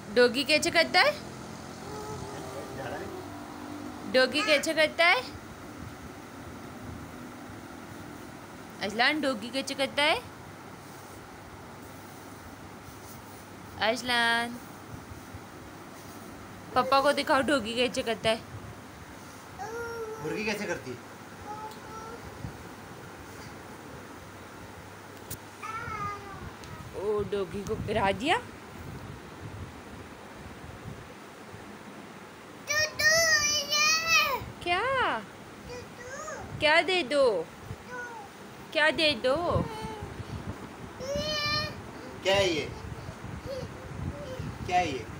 Doggy कैसे करता है? डॉगी कैसे करता है? अजलान डॉगी कैसे करता है? अजलान पापा को दिखाओ डॉगी कैसे करता है। मुर्गी कैसे करती है? ओ डॉगी को पिरा दिया। क्या क्या दे दो? क्या दे दो? क्या है ये? क्या है ये?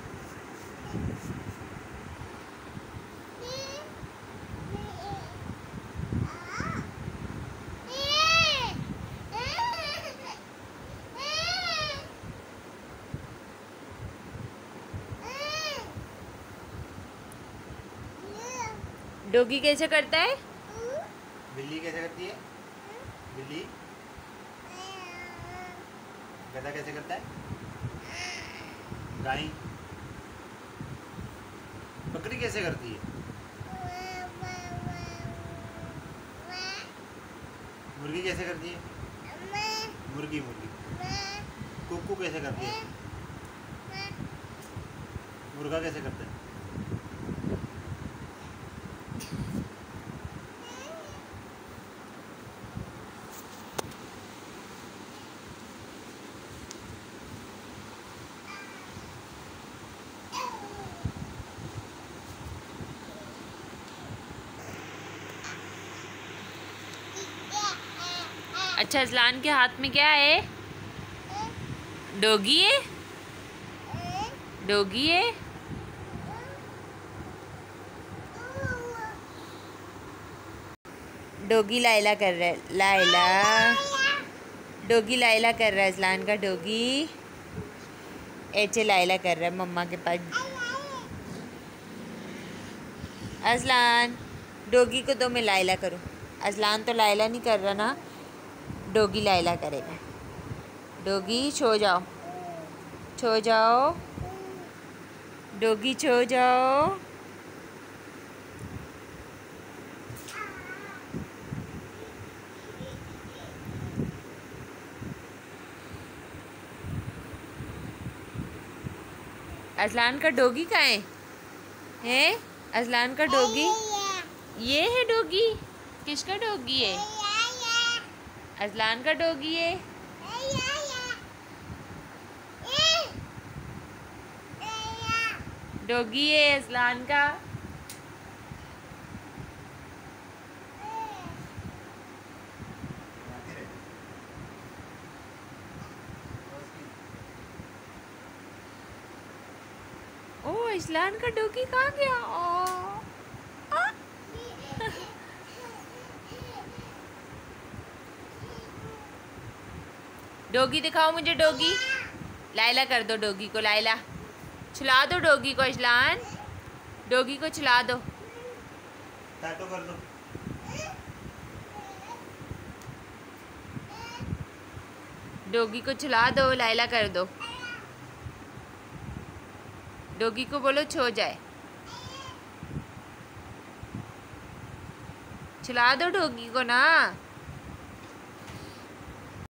डॉगी कैसे करता है? बिल्ली कैसे करती है? बिल्ली गधा कैसे करता है? गाय बकरी कैसे करती है? मुर्गी कैसे करती है? मुर्गी मुर्गी कुक्कू कैसे करती है? मुर्गा कैसे करता है? अच्छा अजलान के हाथ में क्या है? डॉगी है? डॉगी है? डॉगी लाइला कर रहा है। लाइला डॉगी लाइला कर रहा है। अजलान का डॉगी ऐसे लाइला कर रहा है मम्मा के पास। अजलान डॉगी को तो मैं लाइला करूँ। अजलान तो लाइला नहीं कर रहा ना, डॉगी लाइला करेगा। डॉगी सो जाओ, सो जाओ, डॉगी सो जाओ। अजलान का डॉगी कहाँ है? हैं? अजलान का डॉगी ये है। डॉगी किसका डॉगी है? अजलान का डॉगी है। डॉगी है अजलान का। ओ अजलान का डॉगी कहाँ गया? डॉगी दिखाओ मुझे। डॉगी लाइला कर दो डॉगी को। लाइला चला दो डॉगी को। अजलान डॉगी को चला दो। टाटो कर दो। डॉगी को चला दो। लाइला कर दो। डॉगी को बोलो सो जाए। चला दो डॉगी को ना।